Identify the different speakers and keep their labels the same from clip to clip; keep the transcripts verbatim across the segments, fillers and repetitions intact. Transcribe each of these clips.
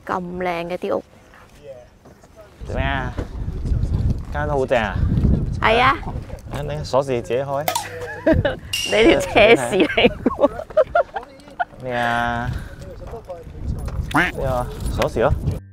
Speaker 1: 咁靚嘅啲屋。
Speaker 2: 做咩啊？間都好正啊！
Speaker 1: 係啊，
Speaker 2: 你鎖匙自己開。
Speaker 1: 你條車匙嚟喎。
Speaker 2: 咩啊？呢個鎖匙咯。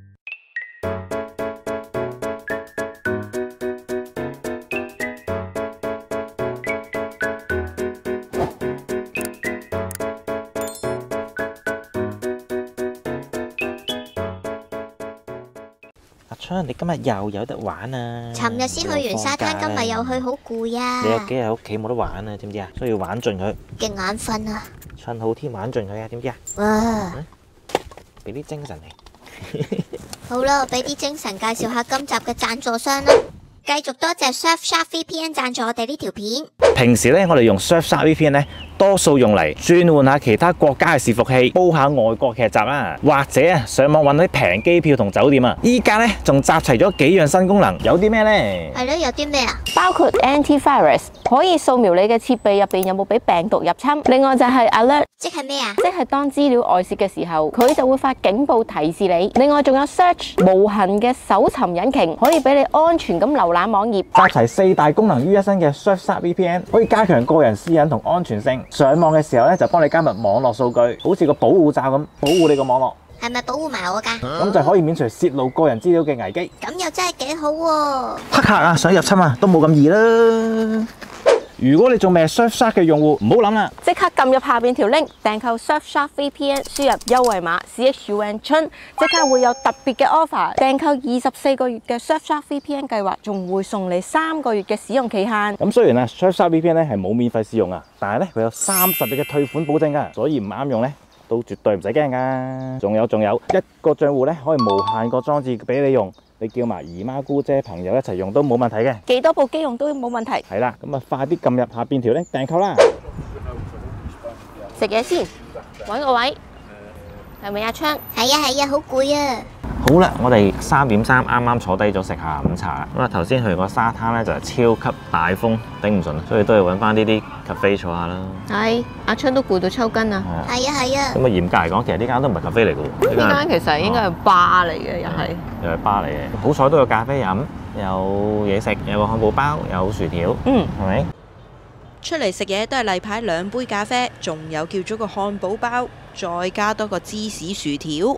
Speaker 2: 阿春，你今日又有得玩啊！
Speaker 3: 尋日先去完沙灘，今日又去，好攰啊！
Speaker 2: 你有幾日喺屋企冇得玩啊？知唔知啊？所以要玩盡佢。
Speaker 3: 勁眼瞓啊！
Speaker 2: 趁好天玩盡佢啊！知唔知啊？
Speaker 3: 哇！
Speaker 2: 俾啲精神你。
Speaker 3: 好啦，我俾啲精神介紹下今集嘅贊助商啦。繼續多謝 Surfshark V P N 贊助我哋呢條片。
Speaker 2: 平時咧，我哋用 Surfshark V P N 咧，多數用嚟轉換下其他國家嘅伺服器，煲下外國劇集啦，或者啊上網揾啲平機票同酒店啊。依家咧仲集齊咗幾樣新功能，有啲咩咧？
Speaker 3: 係咯，有啲咩啊？
Speaker 1: 包括 antivirus 可以掃描你嘅設備入邊有冇俾病毒入侵。另外就係 alert，
Speaker 3: 即係咩啊？
Speaker 1: 即係當資料外泄嘅時候，佢就會發警報提示你。另外仲有 search 無痕嘅搜尋引擎，可以俾你安全咁瀏覽網頁。
Speaker 2: 集齊四大功能於一身嘅 Surfshark V P N，可以加強個人私隱同安全性。上網嘅時候咧，就幫你加密網絡數據，好似個保護罩咁保護你個網絡。
Speaker 3: 係咪保護埋我㗎？
Speaker 2: 咁就可以免除泄露個人資料嘅危機。
Speaker 3: 咁又真係幾好喎！
Speaker 2: 黑客啊，想入侵啊，都冇咁易啦。如果你仲未係 Surfshark 嘅用戶，唔好諗啦，
Speaker 1: 即刻撳入下邊條 link，訂購 Surfshark V P N， 輸入優惠碼 C H U N 春，即刻會有特別嘅 offer。訂購二十四個月嘅 Surfshark V P N 計劃，仲會送你三個月嘅使用期限。咁雖然啊 Surfshark V P N 咧係冇免費試用啊，但係咧佢有三十日嘅退款保證㗎，所以唔啱用咧都絕對唔使驚㗎。仲有仲有一個賬戶咧可以無限個裝置俾你用。你叫埋姨媽姑姐朋友一齊用都冇問題嘅， 幾多部機用都冇問題。
Speaker 2: 係啦，咁啊快啲撳入下邊條 link 訂購啦！
Speaker 1: 食嘢先，揾個位，係咪阿昌？
Speaker 3: 係啊係啊，好攰啊！
Speaker 2: 好啦，我哋三點三啱啱坐低咗食下午茶啦。咁啊頭先去個沙灘咧就係超級大風，頂唔順，所以都要揾翻呢啲 cafe 坐下啦。
Speaker 1: 係，阿昌都攰到抽筋啊！
Speaker 3: 係啊係啊。
Speaker 2: 咁啊嚴格嚟講，其實呢間都唔係 cafe 嚟嘅喎。
Speaker 1: 呢間其實應該係吧嚟嘅，又係。
Speaker 2: 又係吧嚟嘅，好彩都有咖啡飲，有嘢食，有個漢堡包，有薯條，
Speaker 1: 嗯，
Speaker 2: 係咪？
Speaker 4: 出嚟食嘢都係例牌兩杯咖啡，仲有叫咗個漢堡包，再加多個芝士薯條。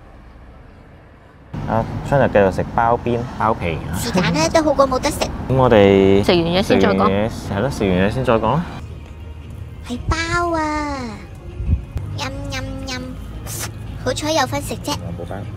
Speaker 2: 啊，春日繼續食包邊包皮。
Speaker 3: 是但咧，都好過冇得食。
Speaker 2: 咁我哋
Speaker 1: 食完嘢先再講。
Speaker 2: 係咯，食完嘢先再講啦。
Speaker 3: 係包啊！飲飲飲，好彩有分食啫。
Speaker 2: 漢堡包。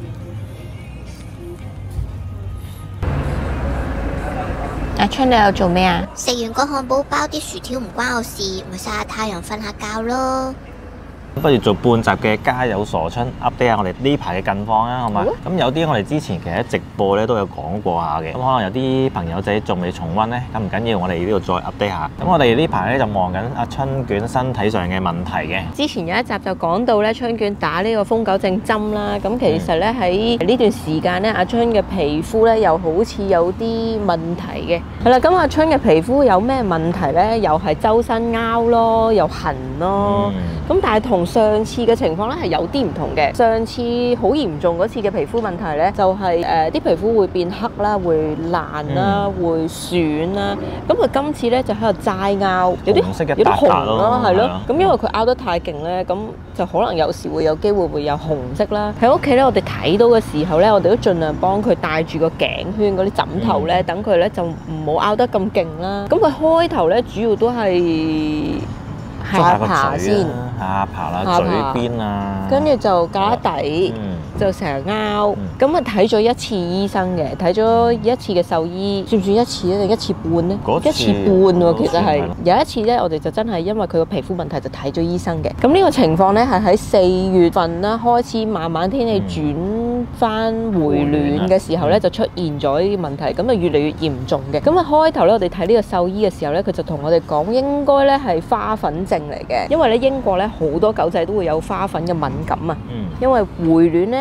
Speaker 1: 阿春你又做咩啊？
Speaker 3: 食完個漢堡包，啲薯條唔關我事，咪曬下太陽瞓下覺咯。
Speaker 2: 不如做半集嘅家有傻春 update 下我哋呢排嘅近況啊，好嘛？咁有啲我哋之前其實喺直播咧都有講過下嘅，咁可能有啲朋友仔仲未重溫咧，咁唔緊要，我哋呢度再 update 下。咁我哋呢排咧就望緊阿春卷身體上嘅問題嘅。
Speaker 1: 之前有一集就講到咧，春卷打呢個瘋狗症針啦。咁其實咧喺呢段時間咧，阿春嘅皮膚咧又好似有啲問題嘅。係啦，咁阿春嘅皮膚有咩問題咧？又係周身拗咯，又痕咯。咁、嗯、但係同上次嘅情況咧係有啲唔同嘅。上次好嚴重嗰次嘅皮膚問題咧，就係誒啲皮膚會變黑啦，會爛啦，嗯、會損啦。咁佢今次咧就喺度齋拗，有啲有啲紅啦，係咯。咁因為佢拗得太勁咧，咁就可能有時會有機會會有紅色啦。喺屋企咧，我哋睇到嘅時候咧，我哋都盡量幫佢戴住個頸圈嗰啲枕頭咧，等佢咧就唔好拗得咁勁啦。咁佢開頭咧主要都係下巴先，
Speaker 2: 下巴啦，嘴邊啊，
Speaker 1: 跟住就架底，嗯、就成日拗。咁啊睇咗一次醫生嘅，睇咗一次嘅獸醫，算唔算一次咧？定一次半咧？一次半喎，其實係有一次咧，我哋就真係因為佢個皮膚問題就睇咗醫生嘅。咁呢個情況咧係喺四月份啦，開始慢慢天氣轉翻回暖嘅時候咧，就出現咗呢啲問題，咁啊越嚟越嚴重嘅。咁啊開頭咧，我哋睇呢個獸醫嘅時候咧，佢就同我哋講應該咧係花粉症嚟嘅，因為咧英國咧好多狗仔都會有花粉嘅敏感啊。嗯、因為回暖咧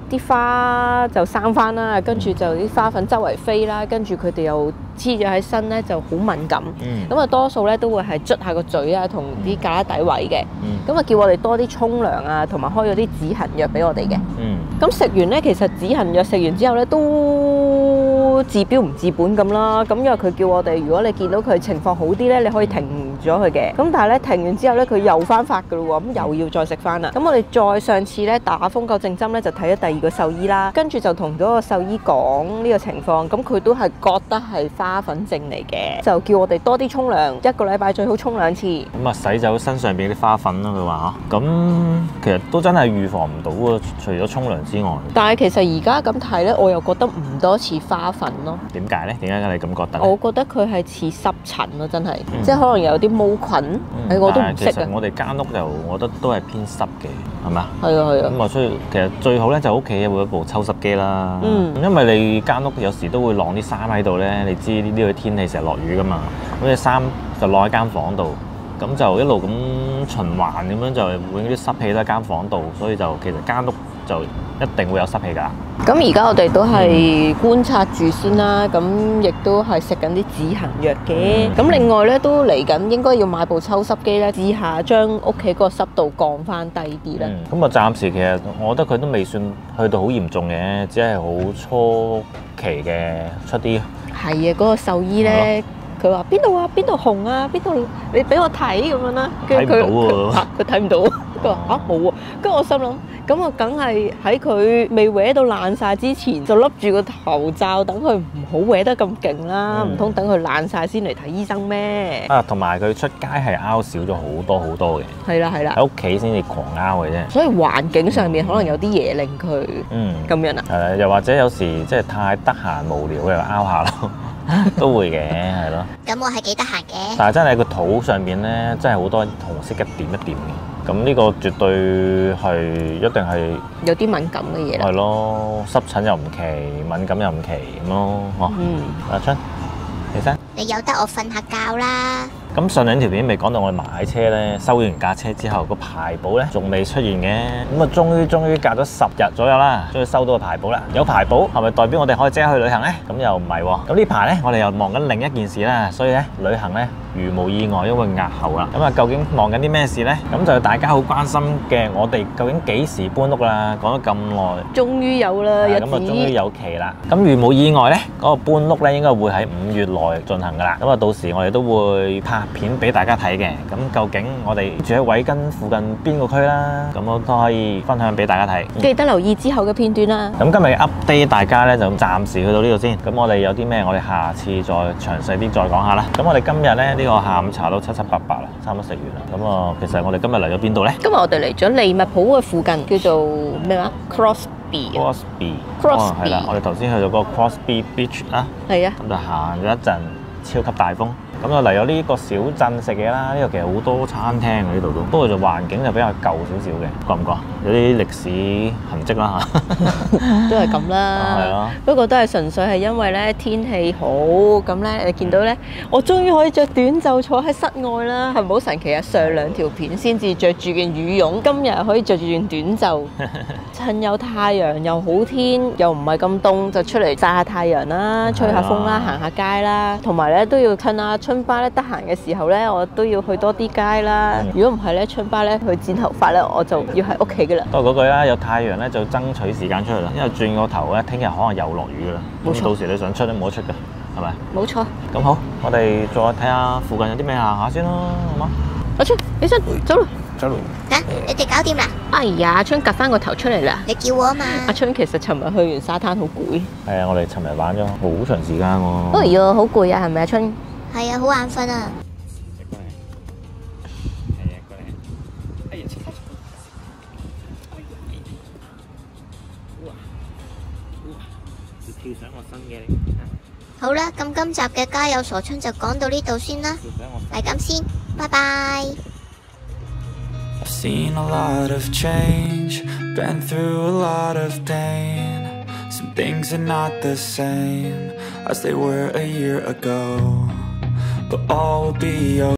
Speaker 1: 啲花就生翻啦，跟住就啲花粉周圍飛啦，跟住佢哋又黐咗喺身咧就好敏感。咁啊、嗯、多數咧都會係捽下個嘴啊，同啲胳肋底位嘅。咁啊、嗯、叫我哋多啲沖涼啊，同埋開咗啲止痕藥俾我哋嘅。咁食、嗯、完咧，其實止痕藥食完之後咧都治標唔治本咁啦。咁因為佢叫我哋，如果你見到佢情況好啲咧，你可以停咗佢嘅。咁但係咧停完之後咧，佢又翻發噶咯喎，咁又要再食翻啦。咁我哋再上次咧打瘋狗症針咧，就睇咗第二個獸醫啦，跟住就同咗個獸醫講呢個情況，咁佢都係覺得係花粉症嚟嘅，就叫我哋多啲沖涼，一個禮拜最好沖兩次。咁啊洗走身上邊啲花粉咯，佢話嚇。咁其實都真係預防唔到喎，除咗沖涼之外。但係其實而家咁睇咧，我又覺得唔多似花粉咯。點解咧？點解你咁覺得？我覺得佢係似濕疹咯，真係，嗯、即係可能有啲毛菌，嗯、我都唔識啊。其實我哋間屋就我覺得都係偏濕嘅，係咪啊？係啊係啊。咁啊，所以其實最好咧就屋企會有一部抽濕機啦。嗯。因為你間屋有時都會晾啲衫喺度咧，你知呢啲嘅天氣成日落雨噶嘛，咁啲衫就晾喺間房度，咁就一路咁循環咁樣就會啲濕氣都喺間房度，所以就其實間屋就一定會有濕氣㗎。咁而家我哋都係觀察住先啦，咁亦都係食緊啲止痕藥嘅。咁、嗯、另外咧都嚟緊應該要買部抽濕機咧，試下將屋企嗰個濕度降翻低啲咧。咁啊、嗯，暫時其實我覺得佢都未算去到好嚴重嘅，只係好初期嘅出啲。係啊，嗰、嗰個獸醫咧。佢話邊度啊？邊度紅啊？邊度？你俾我睇咁樣啦。睇唔到喎。嚇！佢睇唔到。佢話嚇冇喎。跟住我心諗，咁我梗係喺佢未搲到爛晒之前，就笠住個頭罩，等佢唔好搲得咁勁啦。唔通等佢爛晒先嚟睇醫生咩？啊，同埋佢出街係拗少咗好多好多嘅。係啦係啦。喺屋企先至狂拗嘅啫。所以環境上面可能有啲嘢令佢嗯咁樣啊。係，又或者有時即係太得閒無聊又拗下咯。都會嘅，係咯。咁我係幾得閒嘅。但係真係個肚上邊咧，真係好多紅色嘅點一點嘅。咁呢個絕對係一定係有啲敏感嘅嘢啦。係咯，濕疹又唔奇，敏感又唔奇咁咯。哦，嗯，阿春，起身。你由得我瞓下覺啦。咁上兩條片未講到我哋買車咧，收完架車之後個牌簿咧仲未出現嘅，咁啊終於終於隔咗十日左右啦，終於收到個牌簿啦。有牌簿係咪代表我哋可以即刻去旅行咧？咁又唔係喎。咁呢排咧我哋又忙緊另一件事啦，所以咧旅行咧如無意外因為押後啦。咁啊究竟忙緊啲咩事咧？咁就大家好關心嘅，我哋究竟幾時搬屋啦？講咗咁耐，終於有啦，日子。咁啊終於有期啦。咁如無意外咧，嗰個搬屋咧應該會喺五月內進行噶啦。咁啊到時我哋都會拍片俾大家睇嘅，咁究竟我哋住喺偉根附近邊個區啦？咁我都可以分享俾大家睇。記得留意之後嘅片段啦。咁今日 update 大家咧就暫時去到呢度先。咁我哋有啲咩，我哋下次再詳細啲再講下啦。咁我哋今日咧呢個下午茶都七七八八啦，差唔多食完啦。咁啊，其實我哋今日嚟咗邊度咧？今日我哋嚟咗利物浦嘅附近，叫做咩話 ？Crosby。Crosby。Crosby。係啦，我哋頭先去咗嗰個 Crosby Beach 啊。係啊。咁就行咗一陣，超級大風。咁就嚟咗呢個小鎮食嘢啦，呢度其實好多餐廳嘅呢度都，不過就環境就比較舊少少嘅，覺唔覺？有啲歷史痕跡啦嚇，都係咁啦。係啊，不過都係純粹係因為咧天氣好，咁咧你見到咧，我終於可以着短袖坐喺室外啦，係咪好神奇啊？上兩條片先至着住件羽絨，今日可以着住件短袖，趁有太陽又好天，又唔係咁凍，就出嚟曬下太陽啦，吹下風啦，行下街啦，同埋咧都要趁下春巴咧得閒嘅時候咧，我都要去多啲街啦。如果唔係咧，春巴咧去剪頭髮咧，我就要喺屋企噶啦。都係嗰句啦，有太陽咧就爭取時間出去啦。因為轉個頭咧，聽日可能又落雨噶啦。冇錯，到時你想出都冇得出噶，係咪？冇錯。咁好，我哋再睇下附近有啲咩行下先咯，好嗎？阿春，起身，走啦，走啦。嚇，你哋搞掂啦？哎呀，阿春趌翻個頭出嚟啦。你叫我啊嘛。阿春其實尋日去完沙灘好攰。係啊，我哋尋日玩咗好長時間喎。哎呀，好攰啊，係咪阿春？係啊，好眼瞓啊！好啦，咁今集嘅家有傻春就講到呢度先啦，係咁先，拜拜。I've seen a lot of change, been through a lot of pain. Some things are not the same as they were a year ago, but all will be okay.